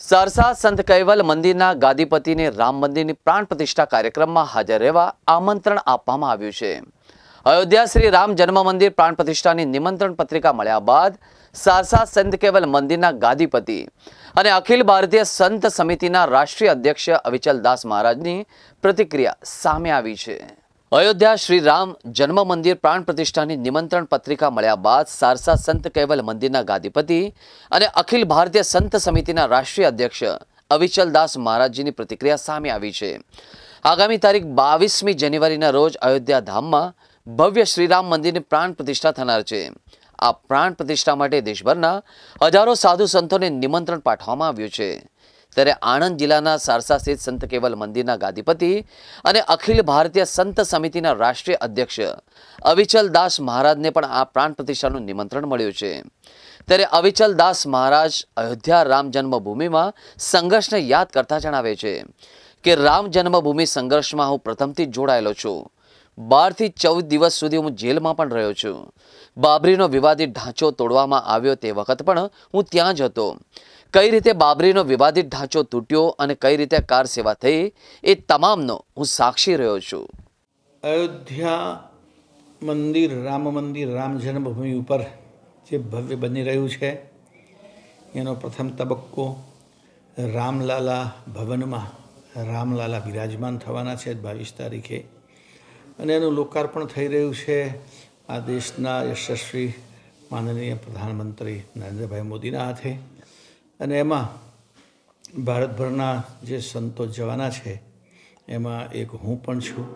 સરસા સંત કૈવલ મંદિરના ગાદીપતિને રામ મંદિરની પ્રાણ પ્રતિષ્ઠા કાર્યક્રમમાં હાજર રહેવા આમંત્રણ આપવામાં આવ્યું છે। અયોધ્યા શ્રી રામ જન્મ મંદિર પ્રાણ પ્રતિષ્ઠાની નિમંત્રણ પત્રિકા મળ્યા બાદ સરસા સંત કૈવલ મંદિરના ગાદીપતિ અને અખિલ ભારતીય સંત સમિતિના રાષ્ટ્રીય અધ્યક્ષ અવિચલદાસ મહારાજની પ્રતિક્રિયા સામે આવી છે। અયોધ્યા શ્રી રામ જન્મ મંદિર પ્રાણ પ્રતિષ્ઠાની નિમંત્રણ પત્રિકા મળ્યા બાદ સરસા સંત કૈવલ મંદિરના ગાદીપતિ અને અખિલ ભારતીય સંત સમિતિના રાષ્ટ્રીય અધ્યક્ષ અવિચલદાસ મહારાજજીની પ્રતિક્રિયા સામે આવી છે। આગામી તારીખ 22મી જાન્યુઆરીના રોજ અયોધ્યા ધામમાં ભવ્ય શ્રીરામ મંદિરની પ્રાણ પ્રતિષ્ઠા થનાર છે। આ પ્રાણ પ્રતિષ્ઠા માટે દેશભરના હજારો સાધુ સંતોને નિમંત્રણ પાઠવવામાં આવ્યું છે। ત્યારે આણંદ જિલ્લાના સરસા સ્થિત સંત કૈવલ મંદિરના ગાદીપતિ અને અખિલ ભારતીય સંત સમિતિના રાષ્ટ્રીય અધ્યક્ષ અવિચલદાસ મહારાજને પણ આ પ્રાણ પ્રતિષ્ઠાનું નિમંત્રણ મળ્યું છે। ત્યારે અવિચલદાસ મહારાજ અયોધ્યા રામ જન્મભૂમિમાં સંઘર્ષને યાદ કરતા જણાવે છે કે રામ જન્મભૂમિ સંઘર્ષમાં હું પ્રથમથી જોડાયેલો છું। 12 થી 14 દિવસ સુધી હું જેલમાં પણ રહ્યો છું। બાબરીનો વિવાદિત ઢાંચો તોડવામાં આવ્યો તે વખત પણ હું ત્યાં જ હતો। કઈ રીતે બાબરીનો વિવાદિત ઢાંચો તૂટ્યો અને કઈ રીતે કાર સેવા થઈ એ તમામનો હું સાક્ષી રહ્યો છું। અયોધ્યા મંદિર રામ જન્મભૂમિ ઉપર જે ભવ્ય બની રહ્યું છે એનો પ્રથમ તબક્કો રામલાલા ભવનમાં રામલાલા બિરાજમાન થવાના છે 22 તારીખે અને એનું લોકાર્પણ થઈ રહ્યું છે આ દેશના યશસ્વી માનનીય પ્રધાનમંત્રી નરેન્દ્રભાઈ મોદીના હાથે અને એમાં ભારતભરના જે સંતો જવાના છે એમાં એક હું પણ છું।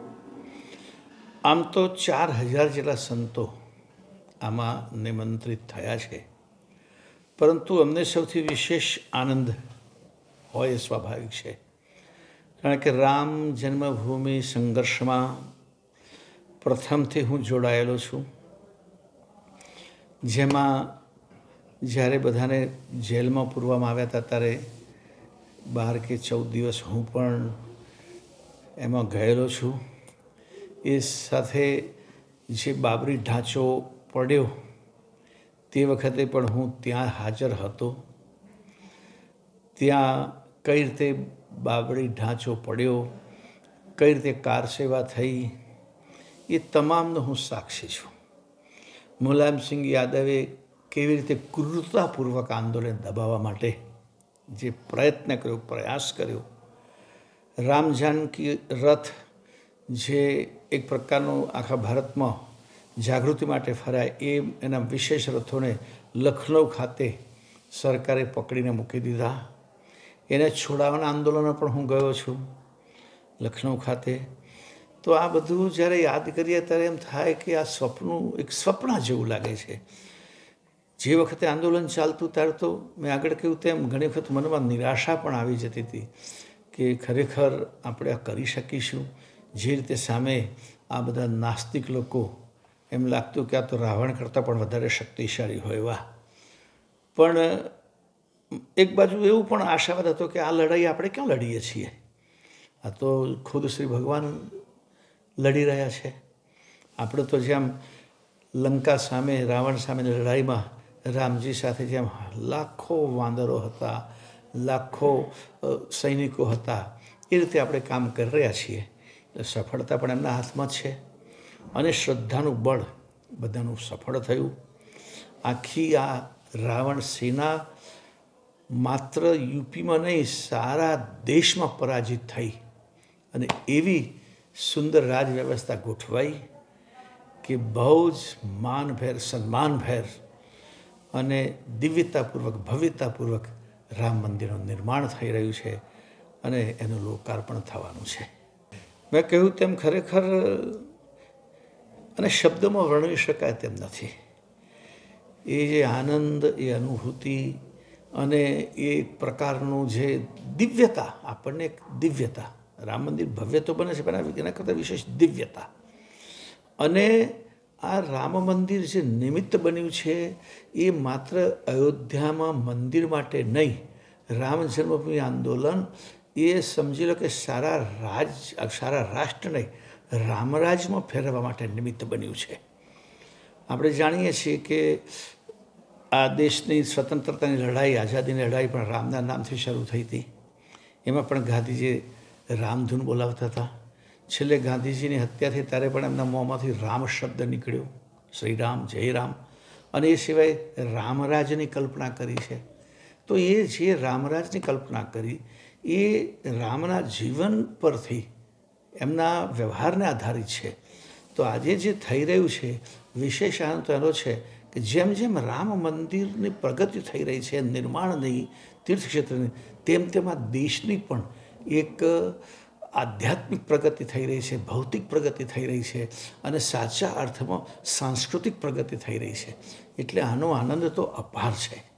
આમ તો 4000 જેટલા સંતો આમાં નિમંત્રિત થયા છે, પરંતુ અમને સૌથી વિશેષ આનંદ હોય એ સ્વાભાવિક છે, કારણ કે રામ જન્મભૂમિ સંઘર્ષમાં પ્રથમથી હું જોડાયેલો છું, જેમાં જ્યારે બધાને જેલમાં પૂરવામાં આવ્યા હતા ત્યારે 12 કે 14 દિવસ હું પણ એમાં ગયેલો છું। એ સાથે જે બાબરી ઢાંચો પડ્યો તે વખતે પણ હું ત્યાં હાજર હતો। ત્યાં કઈ રીતે બાબરી ઢાંચો પડ્યો, કઈ રીતે કાર સેવા થઈ એ તમામનો હું સાક્ષી છું। મુલાયમસિંહ યાદવે કેવી રીતે ક્રૂરતાપૂર્વક આંદોલન દબાવવા માટે જે પ્રયત્ન કર્યો, પ્રયાસ કર્યો, રામ જાનકી રથ જે એક પ્રકારનો આખા ભારતમાં જાગૃતિ માટે ફરાય એ એના વિશેષ રથોને લખનઉ ખાતે સરકારે પકડીને મૂકી દીધા। એને છોડાવવાના આંદોલનો પણ હું ગયો છું લખનઉ ખાતે। તો આ બધું જ્યારે યાદ કરીએ ત્યારે એમ થાય કે આ એક સ્વપ્ન જેવું લાગે છે। જે વખતે આંદોલન ચાલતું ત્યારે તો મેં આગળ કહ્યું તેમ ઘણી વખત મનમાં નિરાશા પણ આવી જતી હતી કે ખરેખર આપણે આ કરી શકીશું। જે રીતે સામે આ બધા નાસ્તિક લોકો, એમ લાગતું કે આ તો રાવણ કરતાં પણ વધારે શક્તિશાળી હોય એવા, પણ એક બાજુ એવું પણ આશાવાદ હતો કે આ લડાઈ આપણે ક્યાં લડીએ છીએ, આ તો ખુદ શ્રી ભગવાન લડી રહ્યા છે। આપણે તો જેમ લંકા સામે રાવણ સામેની લડાઈમાં રામજી સાથે જેમ લાખો વાંદરો હતા, લાખો સૈનિકો હતા, એ રીતે આપણે કામ કરી રહ્યા છીએ। સફળતા પણ એમના હાથમાં છે અને શ્રદ્ધાનું બળ બધાનું સફળ થયું। આખી આ રાવણ સેના માત્ર યુપીમાં નહીં, સારા દેશમાં પરાજિત થઈ અને એવી સુંદર રાજ વ્યવસ્થા ગોઠવાઈ કે બહુ જ માનભેર, સન્માનભેર અને દિવ્યતાપૂર્વક, ભવ્યતાપૂર્વક રામ મંદિરનું નિર્માણ થઈ રહ્યું છે અને એનું લોકાર્પણ થવાનું છે। મેં કહ્યું તેમ ખરેખર અને શબ્દોમાં વર્ણવી શકાય તેમ નથી એ જે આનંદ, એ અનુભૂતિ અને એ પ્રકારનું જે દિવ્યતા, આપણને એક દિવ્યતા, રામ મંદિર ભવ્ય તો બને છે પણ એના કરતાં વિશેષ દિવ્યતા, અને આ રામ મંદિર જે નિમિત્ત બન્યું છે એ માત્ર અયોધ્યામાં મંદિર માટે નહીં, રામ જન્મભૂમિ આંદોલન એ સમજી લો કે સારા રાષ્ટ્ર નહીં, રામરાજમાં ફેરવવા માટે નિમિત્ત બન્યું છે। આપણે જાણીએ છીએ કે આ દેશની સ્વતંત્રતાની લડાઈ, આઝાદીની લડાઈ પણ રામના નામથી શરૂ થઈ હતી. એમાં પણ ગાંધીજી રામધૂન બોલાવતા હતા. છેલ્લે ગાંધીજીની હત્યા થઈ ત્યારે પણ એમના મોંમાંથી રામ શબ્દ નીકળ્યો, શ્રીરામ, જય રામ. અને એ સિવાય રામરાજની કલ્પના કરી છે. તો એ જે રામરાજની કલ્પના કરી એ રામના જીવન પરથી, એમના વ્યવહારને આધારિત છે. તો આજે જે થઈ રહ્યું છે, વિશેષ આનંદ તો એનો છે કે જેમ જેમ રામ મંદિરની પ્રગતિ થઈ રહી છે, નિર્માણની, તીર્થક્ષેત્રની, તેમ તેમ આ દેશની પણ એક આધ્યાત્મિક પ્રગતિ થઈ રહી છે, ભૌતિક પ્રગતિ થઈ રહી છે અને સાચા અર્થમાં સાંસ્કૃતિક પ્રગતિ થઈ રહી છે. એટલે આનો આનંદ તો અપાર છે.